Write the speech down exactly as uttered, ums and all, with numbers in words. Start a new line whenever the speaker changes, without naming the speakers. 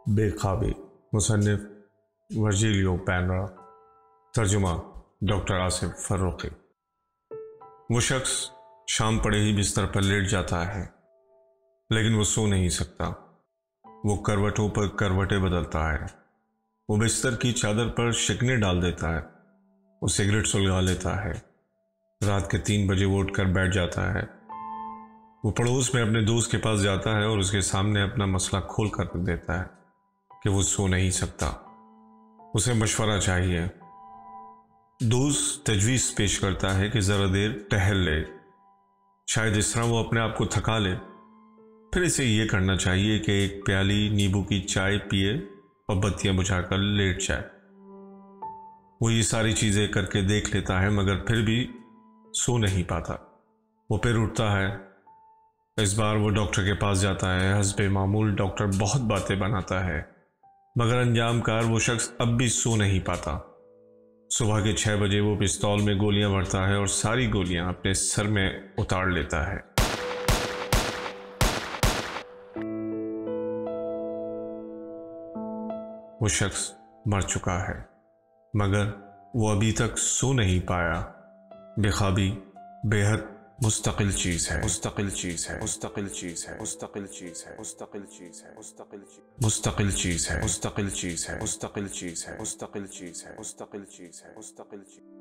بے خوابی، مصنف ورجیلیو پینرا، ترجمہ ڈاکٹر آصف فروخی۔ وہ شخص شام پڑے ہی بستر پر لیٹ جاتا ہے، لیکن وہ سو نہیں سکتا۔ وہ کروٹوں پر کروٹیں بدلتا ہے، وہ بستر کی چادر پر شکنیں ڈال دیتا ہے، وہ سگریٹ سلگا لیتا ہے۔ رات کے تین بجے وہ اٹھ کر بیٹھ جاتا ہے۔ وہ پڑوس میں اپنے دوست کے پاس جاتا ہے اور اس کے سامنے اپنا مسئلہ کھول کر دیتا ہے کہ وہ سو نہیں سکتا، اسے مشورہ چاہیے۔ دوست تجویز پیش کرتا ہے کہ ذرا دیر ٹہل لے، شاید اس طرح وہ اپنے آپ کو تھکا لے۔ پھر اسے یہ کرنا چاہیے کہ ایک پیالی نیبو کی چائے پیے اور بتیاں بجھا کر لیٹ جائے۔ وہ یہ ساری چیزیں کر کے دیکھ لیتا ہے، مگر پھر بھی سو نہیں پاتا۔ وہ پھر اٹھتا ہے۔ اس بار وہ ڈاکٹر کے پاس جاتا ہے۔ حسب معمول ڈاکٹر بہت باتیں بناتا ہے، مگر انجام کار وہ شخص اب بھی سو نہیں پاتا۔ صبح کے چھ بجے وہ پستول میں گولیاں بھرتا ہے اور ساری گولیاں اپنے سر میں اتار لیتا ہے۔ وہ شخص مر چکا ہے، مگر وہ ابھی تک سو نہیں پایا۔ بے خوابی بے حد مستقل چیز ہے، مستقل چیز ہے، مستقل چیز ہے، مستقل چیز ہے، مستقل چیز ہے، مستقل چیز مستقل چیز ہے، مستقل چیز ہے، مستقل چیز ہے، مستقل چیز ہے، مستقل چیز ہے، مستقل چیز ہے، مستقل چیز